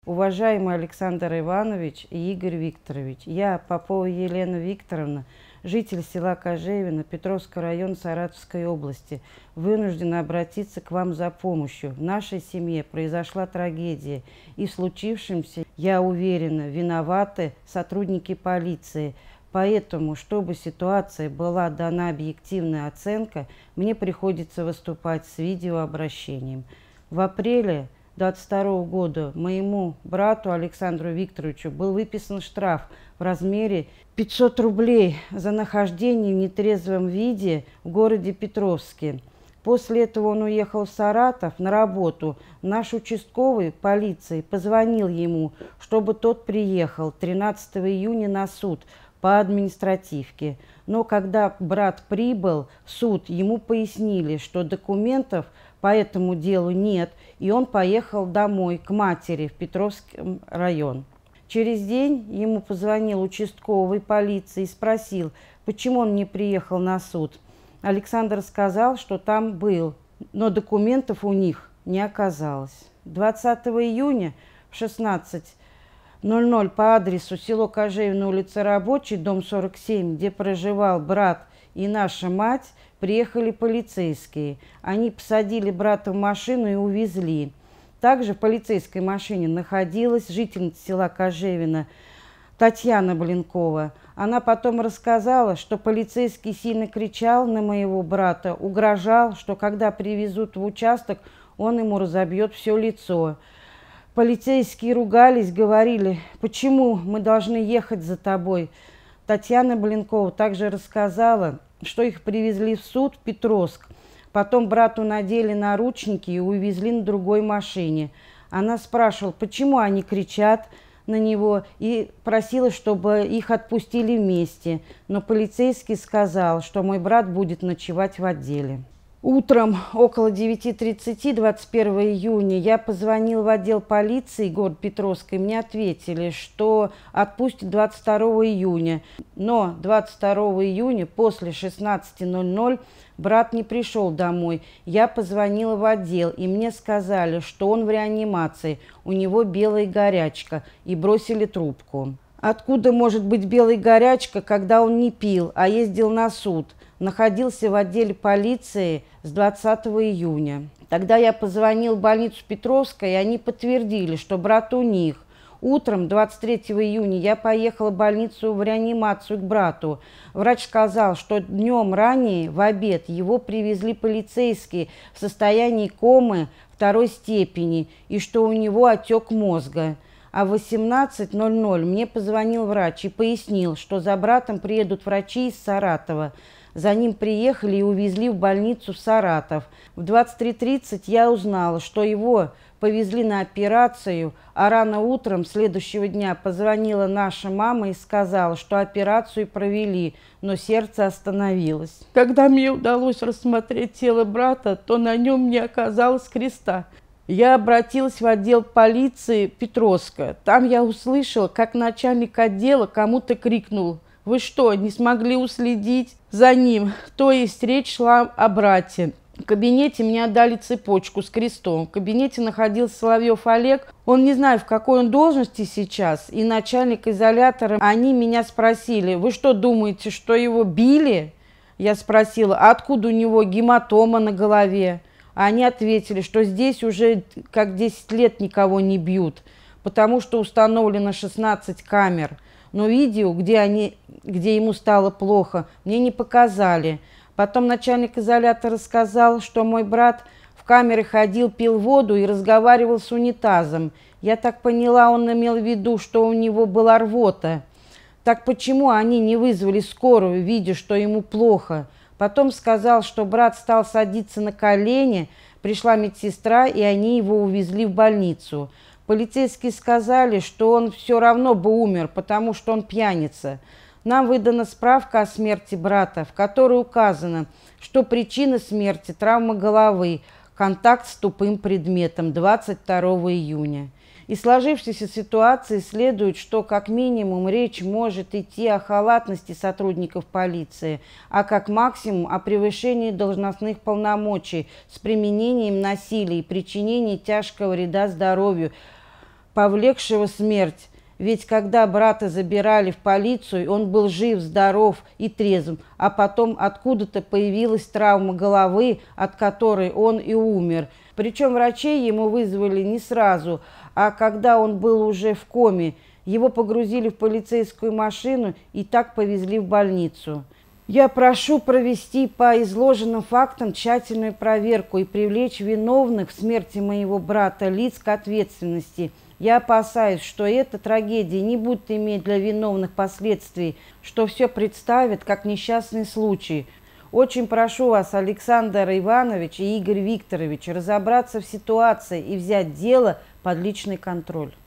Уважаемый Александр Иванович и Игорь Викторович, я, Попова Елена Викторовна, житель села Кожевино, Петровский район Саратовской области, вынуждена обратиться к вам за помощью. В нашей семье произошла трагедия, и в случившемся, я уверена, виноваты сотрудники полиции. Поэтому, чтобы ситуация была дана объективная оценка, мне приходится выступать с видеообращением. В апреле 2022 года моему брату Александру Викторовичу был выписан штраф в размере 500 рублей за нахождение в нетрезвом виде в городе Петровске. После этого он уехал в Саратов на работу. Наш участковый полиции позвонил ему, чтобы тот приехал 13 июня на суд по административке. Но когда брат прибыл в суд, ему пояснили, что документов по этому делу нет, и он поехал домой к матери в Петровский район. Через день ему позвонил участковый полиции и спросил, почему он не приехал на суд. Александр сказал, что там был, но документов у них не оказалось. 20 июня в 16:00 по адресу село Кожевино, улица Рабочей, дом 47, где проживал брат и наша мать, приехали полицейские. Они посадили брата в машину и увезли. Также в полицейской машине находилась жительница села Кожевино Татьяна Блинкова. Она потом рассказала, что полицейский сильно кричал на моего брата, угрожал, что когда привезут в участок, он ему разобьет все лицо. Полицейские ругались, говорили, почему мы должны ехать за тобой. Татьяна Блинкова также рассказала, что их привезли в суд в Петровск. Потом брату надели наручники и увезли на другой машине. Она спрашивала, почему они кричат на него, и просила, чтобы их отпустили вместе. Но полицейский сказал, что мой брат будет ночевать в отделе. Утром около 9:30 21 июня я позвонил в отдел полиции города Петровска, и мне ответили, что отпустят 22 июня. Но 22 июня после 16:00 брат не пришел домой. Я позвонила в отдел, и мне сказали, что он в реанимации, у него белая горячка, и бросили трубку. Откуда может быть белая горячка, когда он не пил, а ездил на суд? Находился в отделе полиции с 20 июня. Тогда я позвонил в больницу Петровская, и они подтвердили, что брат у них. Утром 23 июня я поехала в больницу в реанимацию к брату. Врач сказал, что днем ранее, в обед, его привезли полицейские в состоянии комы 2-й степени, и что у него отек мозга. А в 18:00 мне позвонил врач и пояснил, что за братом приедут врачи из Саратова. За ним приехали и увезли в больницу в Саратов. В 23:30 я узнала, что его повезли на операцию, а рано утром следующего дня позвонила наша мама и сказала, что операцию провели, но сердце остановилось. Когда мне удалось рассмотреть тело брата, то на нем не оказалось креста. Я обратилась в отдел полиции Петровска. Там я услышала, как начальник отдела кому-то крикнул: «Вы что, не смогли уследить за ним?» То есть речь шла о брате. В кабинете мне отдали цепочку с крестом. В кабинете находился Соловьев Олег. Он не знаю, в какой он должности сейчас. И начальник изолятора. Они меня спросили: «Вы что думаете, что его били?» Я спросила: «А откуда у него гематома на голове?» Они ответили, что здесь уже как 10 лет никого не бьют, потому что установлено 16 камер. Но видео, где ему стало плохо, мне не показали. Потом начальник изолятора сказал, что мой брат в камере ходил, пил воду и разговаривал с унитазом. Я так поняла, он имел в виду, что у него была рвота. Так почему они не вызвали скорую, видя, что ему плохо? Потом сказал, что брат стал садиться на колени, пришла медсестра, и они его увезли в больницу. Полицейские сказали, что он все равно бы умер, потому что он пьяница. Нам выдана справка о смерти брата, в которой указано, что причина смерти – травма головы, контакт с тупым предметом 22 июня. Из сложившейся ситуации следует, что как минимум речь может идти о халатности сотрудников полиции, а как максимум о превышении должностных полномочий с применением насилия и причинении тяжкого вреда здоровью повлекшего смерть. Ведь когда брата забирали в полицию, он был жив, здоров и трезв, а потом откуда-то появилась травма головы, от которой он и умер. Причем врачей ему вызвали не сразу, а когда он был уже в коме. Его погрузили в полицейскую машину и так повезли в больницу. Я прошу провести по изложенным фактам тщательную проверку и привлечь виновных в смерти моего брата лиц к ответственности. Я опасаюсь, что эта трагедия не будет иметь для виновных последствий, что все представит как несчастный случай. Очень прошу вас, Александр Иванович и Игорь Викторович, разобраться в ситуации и взять дело под личный контроль.